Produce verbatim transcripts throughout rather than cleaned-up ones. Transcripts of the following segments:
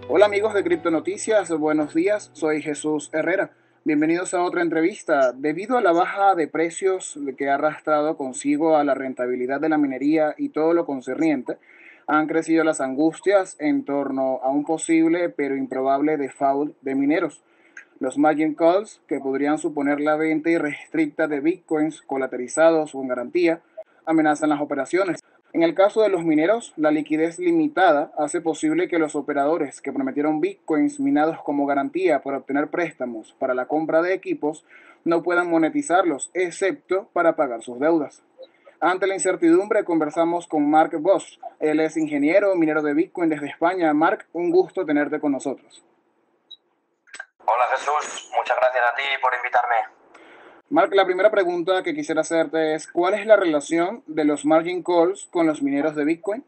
Hola amigos de Cripto Noticias, buenos días, soy Jesús Herrera. Bienvenidos a otra entrevista. Debido a la baja de precios que ha arrastrado consigo a la rentabilidad de la minería y todo lo concerniente, han crecido las angustias en torno a un posible pero improbable default de mineros. Los margin calls, que podrían suponer la venta irrestricta de bitcoins colateralizados con garantía, amenazan las operaciones. En el caso de los mineros, la liquidez limitada hace posible que los operadores que prometieron bitcoins minados como garantía para obtener préstamos para la compra de equipos no puedan monetizarlos, excepto para pagar sus deudas. Ante la incertidumbre, conversamos con Mark Bosch. Él es ingeniero minero de Bitcoin desde España. Mark, un gusto tenerte con nosotros. Hola Jesús, muchas gracias a ti por invitarme. Mark, la primera pregunta que quisiera hacerte es, ¿cuál es la relación de los margin calls con los mineros de Bitcoin?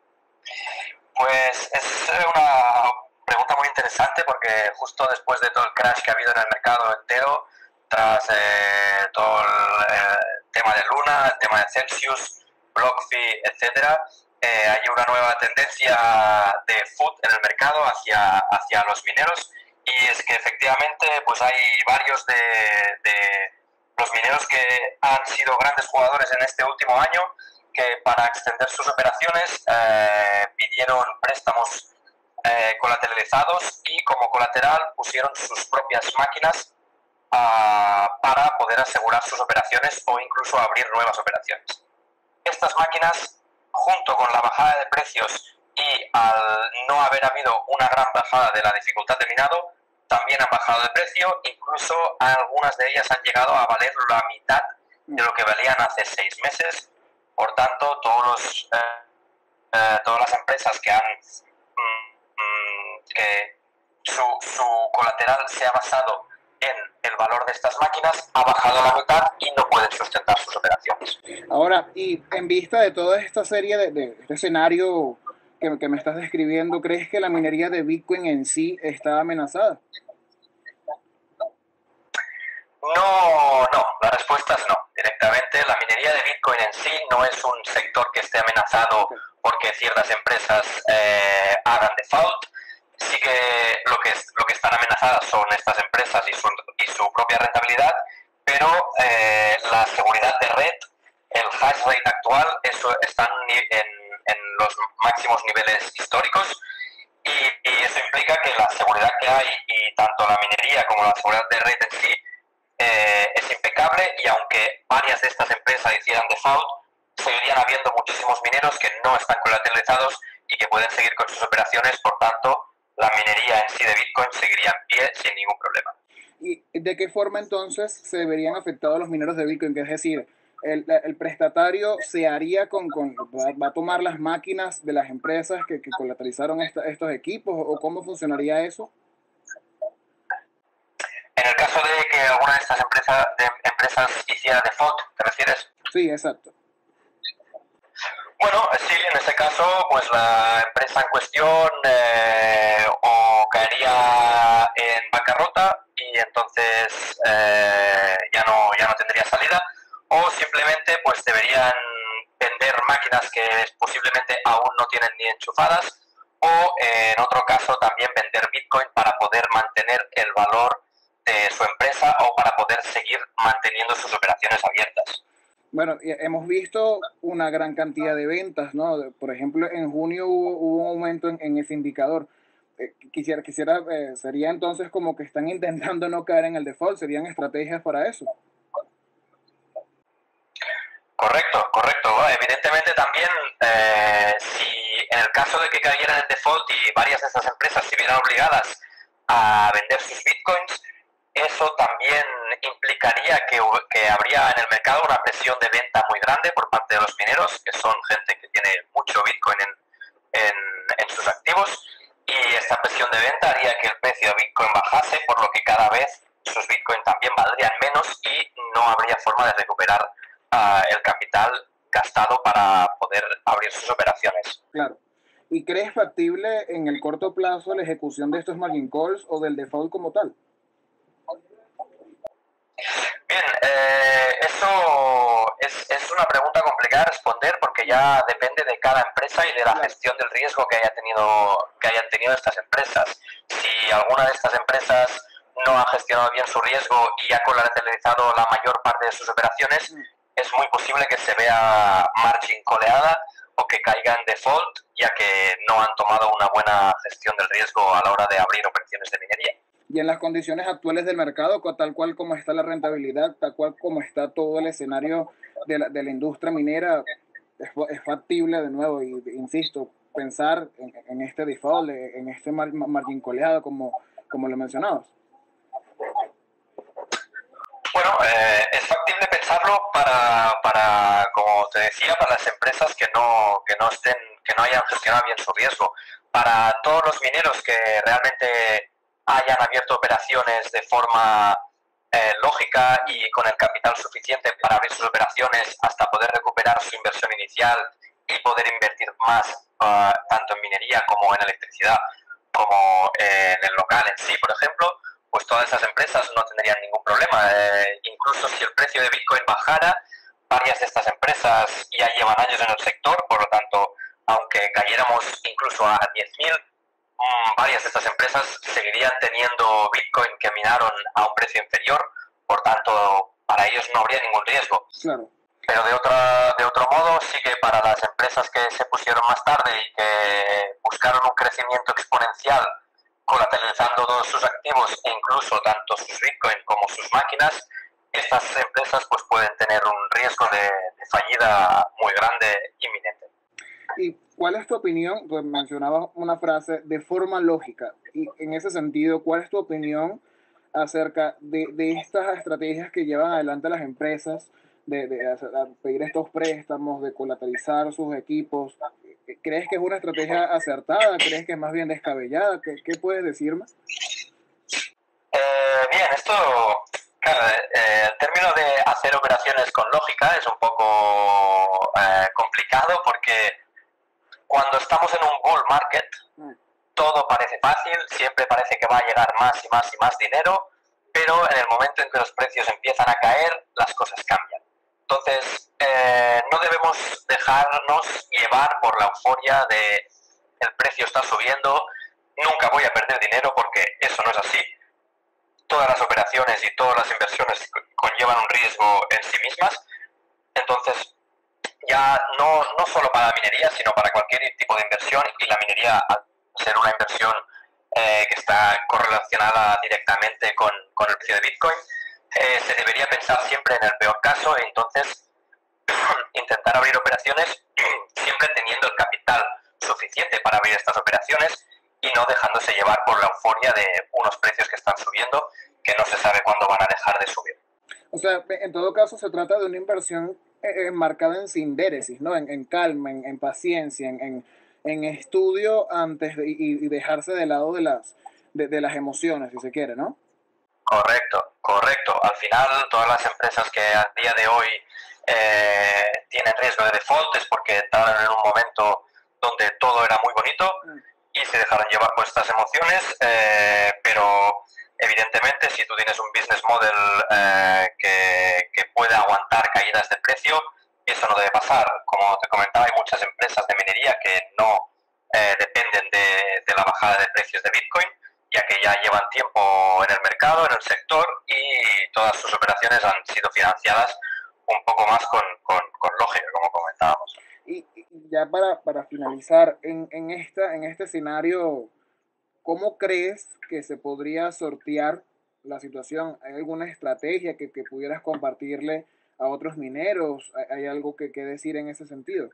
Pues es una pregunta muy interesante porque justo después de todo el crash que ha habido en el mercado entero, tras eh, todo el eh, tema de Luna, el tema de Celsius, BlockFi, etcétera, eh, hay una nueva tendencia de F U D en el mercado hacia, hacia los mineros, y es que efectivamente pues hay varios de, de los mineros que han sido grandes jugadores en este último año, que para extender sus operaciones eh, pidieron préstamos eh, colateralizados y como colateral pusieron sus propias máquinas uh, para poder asegurar sus operaciones o incluso abrir nuevas operaciones. Estas máquinas, junto con la bajada de precios y al no haber habido una gran bajada de la dificultad de minado, también han bajado de precio, incluso algunas de ellas han llegado a valer la mitad de lo que valían hace seis meses. Por tanto, todos los, eh, eh, todas las empresas que han mm, que su, su colateral se ha basado en el valor de estas máquinas, ha bajado a la mitad y no pueden sustentar sus operaciones. Ahora, y en vista de toda esta serie de, de este escenario que, que me estás describiendo, ¿crees que la minería de Bitcoin en sí está amenazada? No, no, la respuesta es no. Directamente la minería de Bitcoin en sí no es un sector que esté amenazado porque ciertas empresas eh, hagan default. Sí que lo que, es, lo que están amenazadas son estas empresas y su, y su propia rentabilidad, pero eh, la seguridad de red, el hash rate actual, eso están en, en los máximos niveles históricos, y, y eso implica que la seguridad que hay, y tanto la minería como la seguridad de red en sí, Eh, es impecable, y aunque varias de estas empresas hicieran default, seguirían habiendo muchísimos mineros que no están colateralizados y que pueden seguir con sus operaciones. Por tanto, la minería en sí de Bitcoin seguiría en pie sin ningún problema. ¿Y de qué forma entonces se verían afectados los mineros de Bitcoin? Que es decir, el, el prestatario se haría con, con va, va a tomar las máquinas de las empresas que, que colateralizaron esta, estos equipos, o cómo funcionaría eso? En el caso de que alguna de estas empresas, de empresas hiciera default, ¿te refieres? Sí, exacto. Bueno, sí, en ese caso, pues la empresa en cuestión eh, o caería en bancarrota y entonces eh, ya no ya no tendría salida, o simplemente pues deberían vender máquinas que posiblemente aún no tienen ni enchufadas, o eh, en otro caso también vender Bitcoin para poder mantener el valor de su empresa o para poder seguir manteniendo sus operaciones abiertas. Bueno, hemos visto una gran cantidad de ventas, ¿no? Por ejemplo, en junio hubo, hubo un aumento en, en ese indicador. Eh, quisiera, quisiera eh, sería entonces como que están intentando no caer en el default, serían estrategias para eso. Correcto, correcto. Bueno, evidentemente también, eh, si en el caso de que cayeran en default y varias de estas empresas se vieran obligadas a vender sus bitcoins, eso también implicaría que, que habría en el mercado una presión de venta muy grande por parte de los mineros, que son gente que tiene mucho bitcoin en, en, en sus activos, y esta presión de venta haría que el precio de bitcoin bajase, por lo que cada vez sus bitcoin también valdrían menos y no habría forma de recuperar uh, el capital gastado para poder abrir sus operaciones. Claro. ¿Y crees factible en el corto plazo la ejecución de estos margin calls o del default como tal? Bien, eh, eso es, es una pregunta complicada de responder porque ya depende de cada empresa y de la gestión del riesgo que haya tenido, que hayan tenido estas empresas. Si alguna de estas empresas no ha gestionado bien su riesgo y ha colateralizado la mayor parte de sus operaciones, es muy posible que se vea margin coleada o que caiga en default, ya que no han tomado una buena gestión del riesgo a la hora de abrir operaciones de minería. Y en las condiciones actuales del mercado, tal cual como está la rentabilidad, tal cual como está todo el escenario de la, de la industria minera, es, es factible de nuevo, y insisto, pensar en, en este default, en este mar, margin coleado, como, como lo mencionabas. Bueno, eh, es factible pensarlo para, para, como te decía, para las empresas que no, que no estén, que no hayan gestionado bien su riesgo. Para todos los mineros que realmente hayan abierto operaciones de forma eh, lógica y con el capital suficiente para abrir sus operaciones hasta poder recuperar su inversión inicial y poder invertir más, uh, tanto en minería como en electricidad, como eh, en el local en sí, por ejemplo, pues todas esas empresas no tendrían ningún problema. Eh, incluso si el precio de Bitcoin bajara, varias de estas empresas ya llevan años en el sector, por lo tanto, aunque cayéramos incluso a diez mil, mmm, varias de estas empresas seguirían teniendo Bitcoin que minaron a un precio inferior, por tanto, para ellos no habría ningún riesgo. Claro. Pero de, otra, de otro modo, sí que para las empresas que se pusieron más tarde y que buscaron un crecimiento exponencial, colateralizando todos sus activos e incluso tanto sus Bitcoin como sus máquinas, estas empresas pues pueden tener un riesgo de, de fallida muy grande inminente. ¿Y cuál es tu opinión? Pues mencionabas una frase de forma lógica, y en ese sentido, ¿cuál es tu opinión acerca de, de estas estrategias que llevan adelante las empresas de, de hacer, pedir estos préstamos, de colateralizar sus equipos? ¿Crees que es una estrategia acertada? ¿Crees que es más bien descabellada? ¿Qué, qué puedes decirme? Eh, bien, esto, claro, eh, el término de hacer operaciones con lógica es un poco eh, complicado porque cuando estamos en un bull market, mm. todo parece fácil, siempre parece que va a llegar más y más y más dinero, pero en el momento en que los precios empiezan a caer, las cosas cambian. Entonces, eh, no debemos dejarnos llevar por la euforia de el precio está subiendo, nunca voy a perder dinero, porque eso no es así. Todas las operaciones y todas las inversiones conllevan un riesgo en sí mismas. Entonces, ya no, no solo para la minería, sino para cualquier tipo de inversión, y la minería, al ser una inversión eh, que está correlacionada directamente con, con el precio de Bitcoin, eh, se debería pensar siempre en el peor caso, e entonces intentar abrir operaciones siempre teniendo el capital suficiente para abrir estas operaciones y no dejándose llevar por la euforia de unos precios que están subiendo, que no se sabe cuándo van a dejar de subir. O sea, en todo caso se trata de una inversión eh, marcada en sindéresis, ¿no? En, en calma, en, en paciencia, en, en, en estudio antes de, y, y dejarse de lado de las, de, de las emociones, si se quiere, ¿no? Correcto, correcto. Al final, todas las empresas que a día de hoy eh, tienen riesgo de default es porque entraron en un momento donde todo era muy bonito y se dejaron llevar por estas emociones, eh, pero evidentemente si tú tienes un business model eh, que, que pueda aguantar caídas de precio, eso no debe pasar. Como te comentaba, hay muchas empresas de minería que no eh, dependen de, de la bajada de precios de Bitcoin, ya que ya llevan tiempo en el mercado, en el sector, y todas sus operaciones han sido financiadas un poco más con, con, con lógica, como comentábamos. Y, y ya para, para finalizar, en, en, esta, en este escenario, ¿cómo crees que se podría sortear la situación? ¿Hay alguna estrategia que, que pudieras compartirle a otros mineros? ¿Hay, hay algo que, que decir en ese sentido?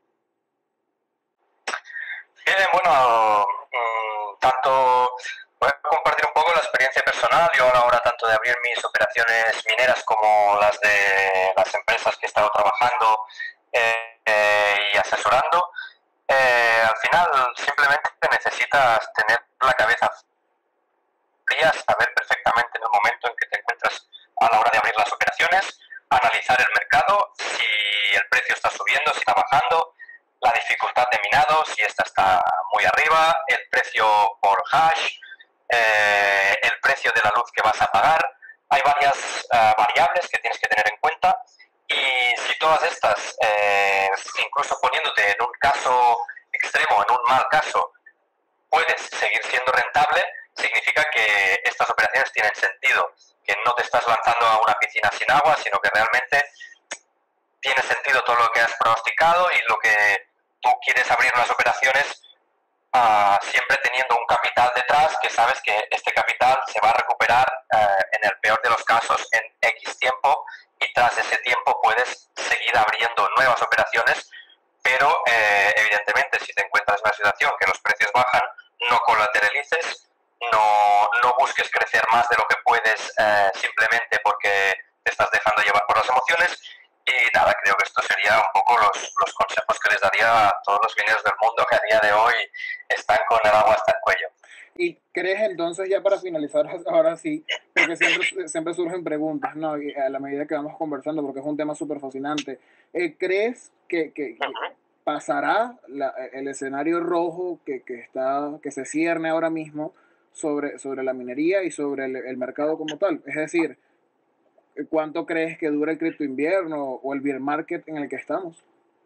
Bien, bueno, mmm, tanto... Voy a compartir un poco la experiencia personal. Yo a la hora tanto de abrir mis operaciones mineras como las de las empresas que he estado trabajando eh, eh, y asesorando, eh, al final simplemente necesitas tener la cabeza fría, saber perfectamente en el momento en que te encuentras a la hora de abrir las operaciones, analizar el mercado, si el precio está subiendo, si está bajando, la dificultad de minado, si esta está muy arriba, el precio por hash, Eh, el precio de la luz que vas a pagar. hay varias uh, variables que tienes que tener en cuenta y si todas estas, eh, incluso poniéndote en un caso extremo, en un mal caso, puedes seguir siendo rentable, significa que estas operaciones tienen sentido, que no te estás lanzando a una piscina sin agua, sino que realmente tiene sentido todo lo que has pronosticado y lo que tú quieres abrir las operaciones uh, siempre teniendo un capital detrás que sabes que este capital se va a recuperar uh, en el peor de los casos en X tiempo y tras ese tiempo puedes seguir abriendo nuevas operaciones, pero eh, evidentemente si te encuentras en una situación que los precios bajan, no colateralices, no, no busques crecer más de lo que puedes eh, simplemente porque te estás dejando llevar por las emociones. Y nada, creo que esto sería un poco los, los consejos que les daría a todos los mineros del mundo que a día de hoy están con el agua hasta el cuello. ¿Y crees entonces, ya para finalizar, ahora sí, porque siempre, siempre surgen preguntas, ¿no? Y a la medida que vamos conversando, porque es un tema súper fascinante, eh, ¿crees que, que, que pasará la, el escenario rojo que, que, está, que se cierne ahora mismo sobre, sobre la minería y sobre el, el mercado como tal? Es decir, ¿cuánto crees que dura el cripto invierno o el bear market en el que estamos?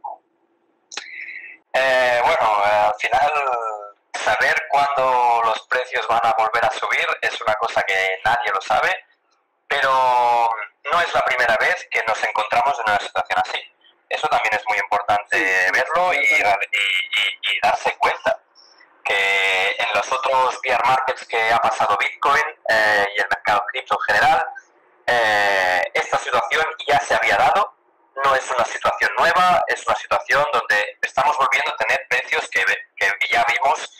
Eh, bueno, eh, al final saber cuándo los precios van a volver a subir es una cosa que nadie lo sabe, pero no es la primera vez que nos encontramos en una situación así. Eso también es muy importante sí, verlo y, y, y, y darse cuenta que en los otros bear markets que ha pasado Bitcoin eh, y el mercado cripto en general, eh, esta situación ya se había dado. No es una situación nueva, es una situación donde estamos volviendo a tener precios que, que ya vimos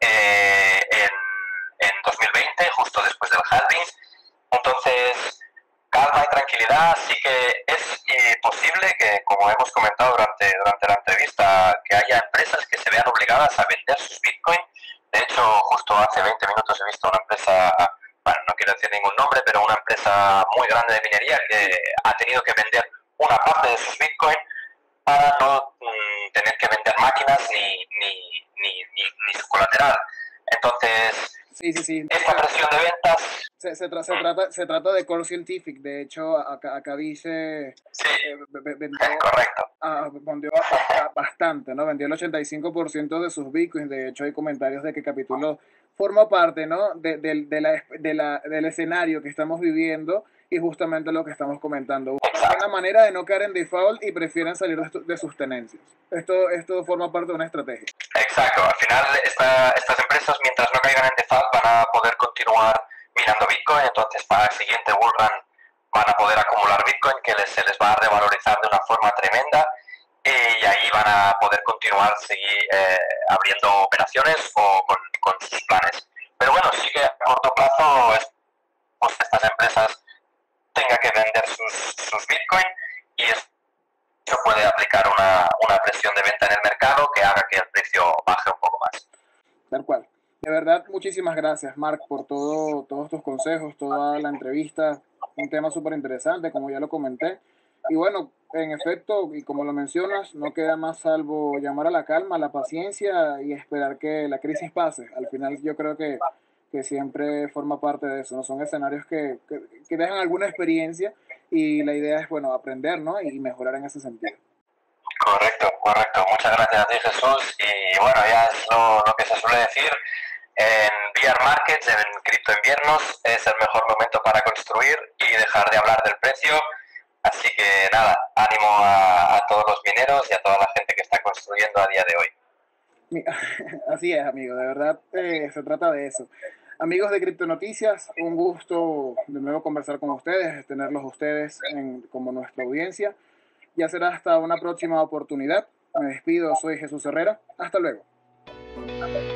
eh, en, en dos mil veinte, justo después del halving. Entonces, calma y tranquilidad. Sí que es eh, posible que, como hemos comentado durante, durante la entrevista, que haya empresas que se vean obligadas a vender sus Bitcoin. De hecho, justo hace veinte minutos he visto una empresa, bueno, no quiero decir ningún nombre, pero una empresa muy grande de minería que ha tenido que vender una parte de sus Bitcoin para no mm, tener que vender máquinas ni, ni, ni, ni, ni su colateral. Entonces, sí, sí, sí. esta presión de ventas... Se, se, tra se, trata, se trata de Core Scientific, de hecho, acá, acá dice... Sí, eh, vendió, correcto. Ah, vendió bastante, ¿no? Vendió el ochenta y cinco por ciento de sus Bitcoins. De hecho, hay comentarios de que capítulo forma parte, ¿no? De, de, de la, de la, del escenario que estamos viviendo y justamente lo que estamos comentando. Exacto. Una manera de no caer en default y prefieren salir de, de sus tenencias. Esto, esto forma parte de una estrategia. Exacto. Al final, esta, estas empresas, mientras no caigan en default, van a poder continuar minando Bitcoin. Entonces, para el siguiente bull run van a poder acumular Bitcoin, que les, se les va a revalorizar de una forma tremenda. Y ahí van a poder continuar seguir eh, abriendo operaciones o con, con sus planes. Pero bueno, sí que a corto plazo es, pues, estas empresas tenga que vender sus, sus Bitcoin y eso puede aplicar una, una presión de venta en el mercado que haga que el precio baje un poco más. Tal cual. De verdad, muchísimas gracias, Mark, por todo, todos tus consejos, toda la entrevista. Un tema súper interesante, como ya lo comenté. Y bueno, en efecto, y como lo mencionas, no queda más salvo llamar a la calma, a la paciencia y esperar que la crisis pase. Al final yo creo que, que siempre forma parte de eso, ¿no? Son escenarios que, que, que dejan alguna experiencia y la idea es, bueno, aprender, ¿no? Y mejorar en ese sentido. Correcto, correcto. Muchas gracias a ti, Jesús. Y bueno, ya es lo, lo que se suele decir. En bear markets, en cripto inviernos, es el mejor momento para construir y dejar de hablar del precio. Así que nada, ánimo a, a todos los mineros y a toda la gente que está construyendo a día de hoy. Así es, amigo, de verdad eh, se trata de eso. Amigos de Cripto Noticias, un gusto de nuevo conversar con ustedes, tenerlos ustedes en, como nuestra audiencia. Ya será hasta una próxima oportunidad. Me despido, soy Jesús Herrera. Hasta luego.